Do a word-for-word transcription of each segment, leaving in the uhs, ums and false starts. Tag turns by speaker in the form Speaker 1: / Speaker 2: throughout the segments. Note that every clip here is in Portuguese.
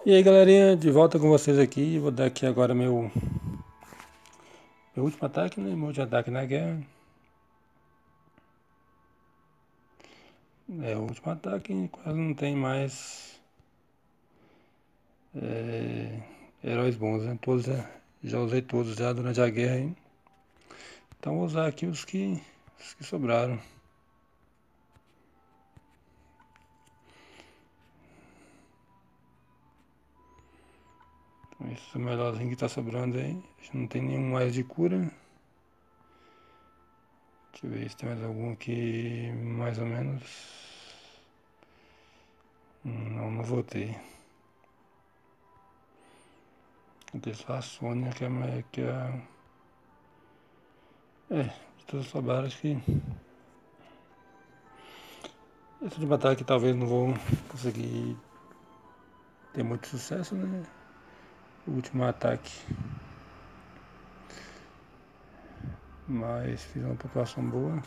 Speaker 1: E aí galerinha, de volta com vocês aqui. Vou dar aqui agora meu, meu último ataque, né? Meu último ataque na guerra. É o último ataque, quase não tem mais é, heróis bons, né? Todos, é, já usei todos já durante a guerra, hein? Então vou usar aqui os que, os que sobraram. Então, esse é o melhorzinho que tá sobrando aí. Não tem nenhum mais de cura. Deixa eu ver se tem mais algum aqui, mais ou menos. Não, não vou ter. Vou ter só a Sônia, que é, que é É, de todas as sobraram, acho que esse de batalha que talvez não vou conseguir ter muito sucesso, né? O último ataque. Mas fiz uma pontuação boa.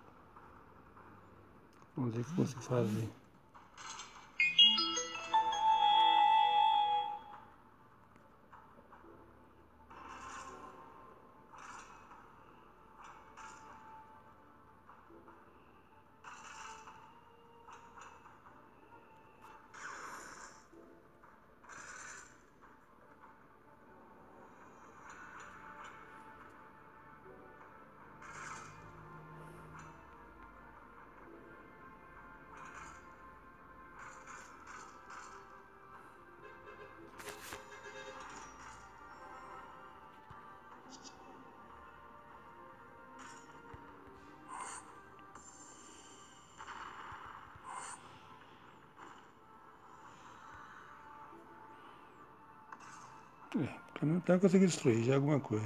Speaker 1: Vamos ver o que consigo fazer. É, pelo menos até eu consegui destruir, já é alguma coisa.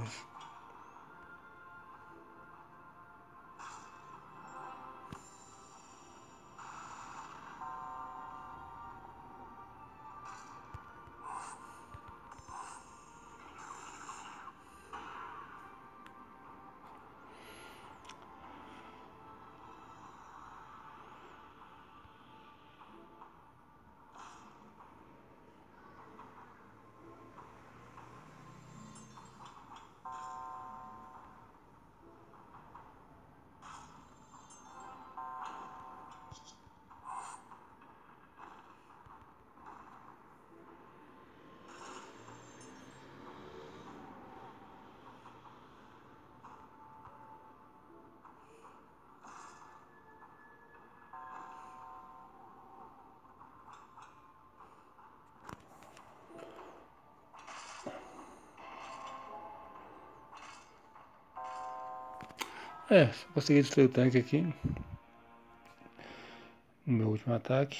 Speaker 1: É, só consegui destruir o tanque aqui. No meu último ataque.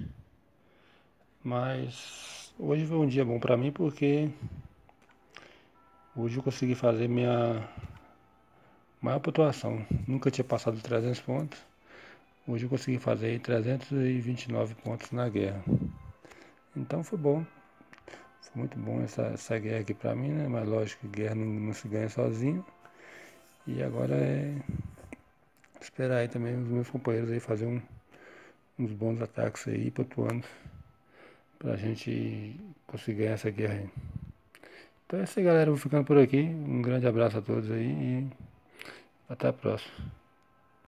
Speaker 1: Mas hoje foi um dia bom pra mim porque hoje eu consegui fazer minha maior pontuação. Nunca tinha passado de trezentos pontos. Hoje eu consegui fazer trezentos e vinte e nove pontos na guerra. Então foi bom. Foi muito bom essa, essa guerra aqui pra mim, né? Mas lógico que guerra não, não se ganha sozinho. E agora é esperar aí também os meus companheiros aí fazer um, uns bons ataques aí, pontuando, pra gente conseguir ganhar essa guerra aí. Então é isso aí, galera. Eu vou ficando por aqui. Um grande abraço a todos aí e até a próxima.